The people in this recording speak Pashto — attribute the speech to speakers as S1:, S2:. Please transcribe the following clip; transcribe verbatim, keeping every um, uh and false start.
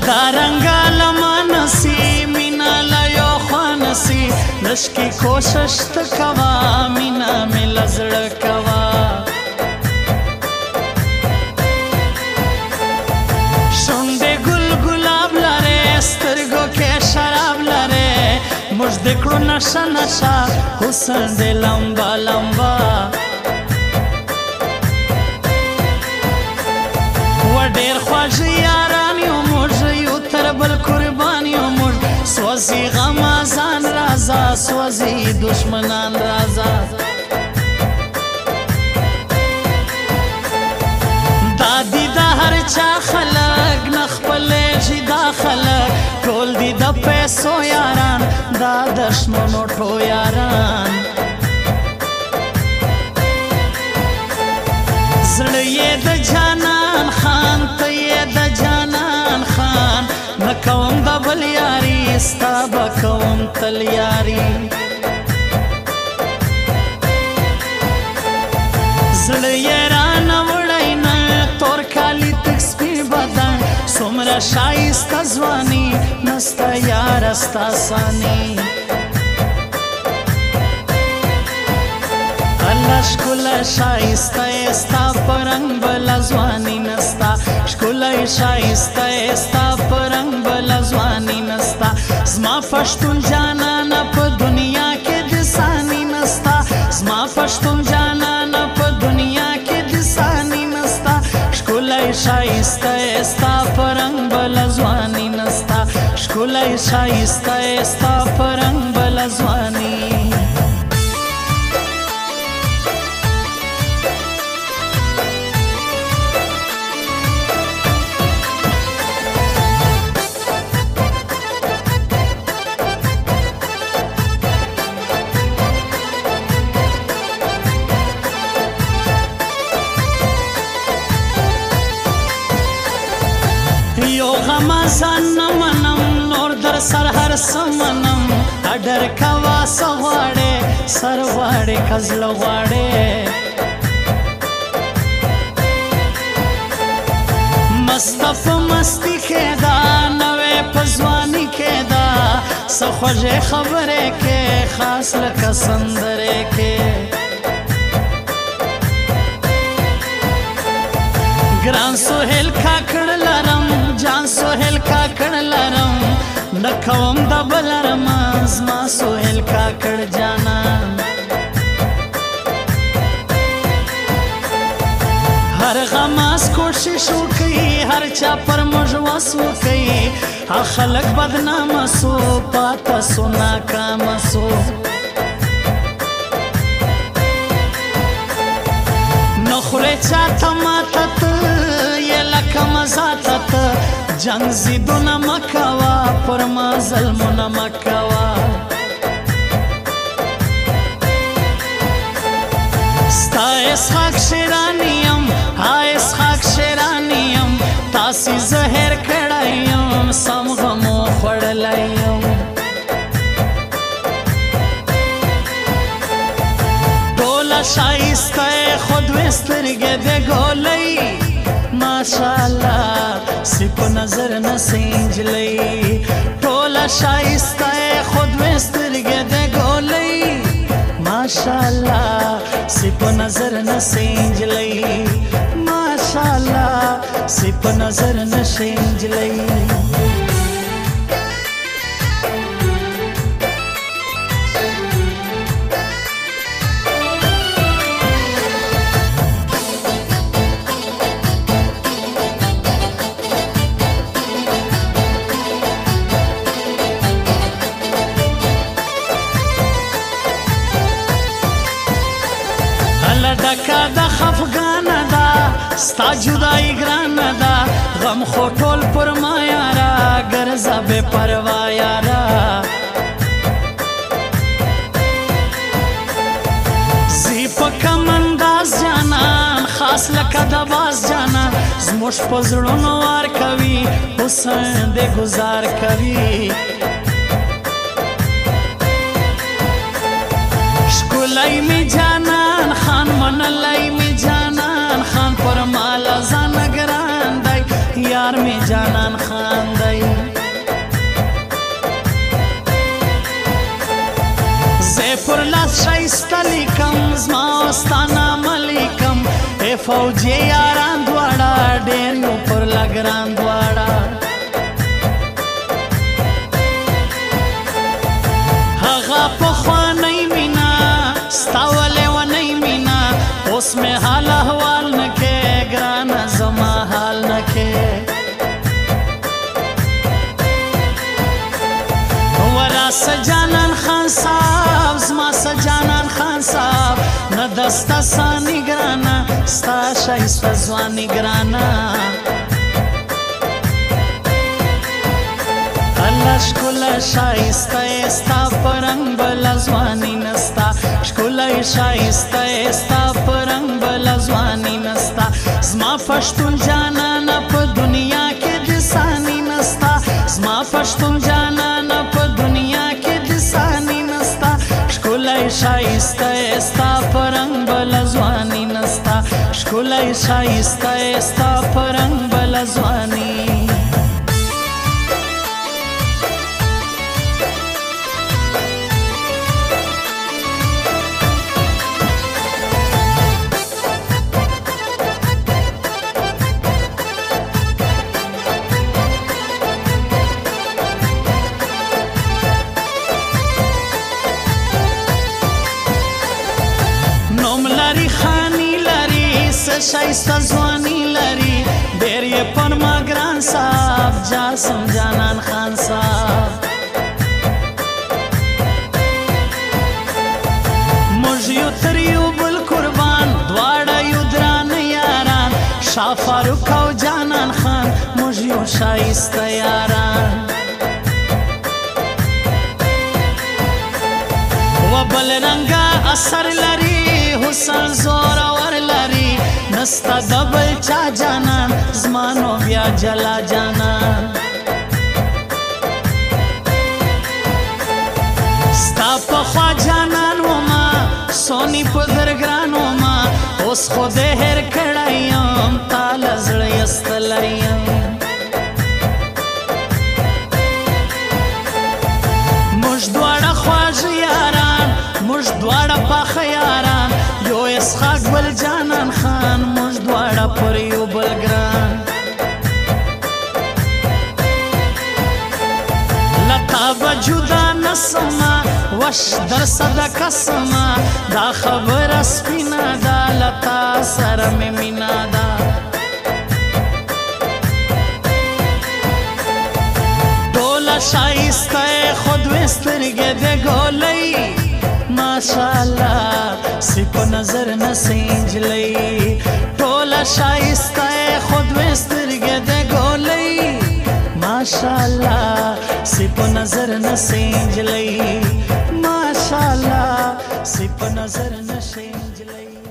S1: دارنگا لمانسی مینا لیو خوانسی نشکی کوشش تکوا مینا می لزڑ کوا شنده گل گلاب لره سترگو که شراب لره مجد کرو نشا نشا حسن دی لمبا لمبا و دیر خواج یارانیو مجیو تربل قربانیو مج سوزی غمازان رازا سوزی دشمنان رازا دادی دا هر چا خلق نخپلی جی دا خلق ټول دی دا پیسو یاران دا دشمنو ټو یاران زړه یې د جانان خان ته یې د جانان خان نه کوم د بل یاري ستا به کوم تل یاري زړه یې رانه وړی نه تور کالي تک سپین بدن څومره ښایسته ځواني نسته یاره ستا ساني شکل شایسته ستا پرنگ بلا زوانی نستا شکل شایسته ستا پرنگ بلا زوانی نستا زما پښتون جانانا په دنیا کې د ثاني نستا زما پښتون جانانا په دنیا کې د ثاني نستا شکل شایسته ستا پرنگ بلا زوانی نستا شکل شایسته ستا پرنگ بلا زوانی غمازان نمنم نور در سر هر سمنم اډر کوا سغواړې سر غواړې کزل غواړې مستف مستی کې دا نوې پزوانی کې دا سخوږه خبره کې خاص لکه سندره کې ګران سهیل کاکړ لرم جان سهیل کاکړ لرم نکوم د بل رمز ما سهیل کاکړ جانا هر غماس کوشش وکي هر چا پر موږ وسو کوي خلک بدنام سو پاتا سو ناکام سو نخوره چاته ماتت یې لکه مزاتت جنگ زیدونه مکوا پر ما ظلمونه مکوا ستا اسحاق شیرانیم ها اسحاق شیرانیم تاسی زهر کړایم سم غمو خوړلایم ټوله ښایسته خود وسترګې د ګولۍ ماشاءالله سی په نظر نه سینجلی ټوله ښایسته خود وسترګې د ګولۍ ماشاءالله سی په نظر نه سینجلی ماشاءالله سی په نظر نه سینجلی ډکه د خفګانه ده ستا جدایي ګرانه ده غم خو ټول پر ما یاره ګرځه بې پروا یاره زی په کم انداز جانان خاص لکه د باز جانان زموږ په زړونو وار کوي حسن دې ګزار کوي ښکلی می جانان خان منلی می جانان خان پر مالا ځان ګران دی یار می جانان خان دی خدای پر لاس شایسته لیکم زما او ستا نامه لیکم ای فوجي یاران دواړه ډېر یو پر لګران دواړه هغه پخوانۍ مینا ستا ولیونۍ مینا اوس مې حال احوال نه کې ګرانه زما حال نه کې وراسه جانان خان صاحب زما سجانان خان صاحب نه دسته سانی ګرانه ستا ښایسته ځواني ګرانه الله ښکله ښایسته یې ستا په رنګ بله ځواني نسته ښکله یې ښایسته یې ستا په رنګ بله ځواني نسته زما پښتون جانانه په دنیا کې د ثاني نسته زما پښتون جانانه په دنیا کې د ثاني نسته ښکله یې ښایسته یې ستا په رنګ بله ځواني نسته ښکله یې ښایسته یې ستا په رنګ بله ځواني شایسته ځواني لري ډېر یې پر ما ګران صاحب جاسم جانان خان صاحب موږ یو تر یو بل قربان دواړه یو درانه یاران شاه فاروق او جانان خان موږ یو شایسته یاران و بل رنګه اثر لري حسن زورور لري نستا د بل چا جانان زما نو بیا جلا جانان ستا پخوا جانان وما سونی په درګران وما اوس خو دې هېر کړی یم تا له زړه ایستلی یم موږ دواړه خواږه یاران موږ دواړه پاخه یاران یو اسحاق بل جانان خان موږ دواړه پر یو بل ګران له تا به جدا نسمه وش در صده قسمه دا خبره سپینه ده له تا سره مې مینه ده ټوله ښایسته یې خو دوې سترګې د ګولۍ ماشاءالله سی په نظر نه سینجلی ټوله ښایسته یې خو دوې سترګې د ګولۍ ماشاءالله سی په نظر نه سینجلی ماشاءالله سی په نظر نه سینجلی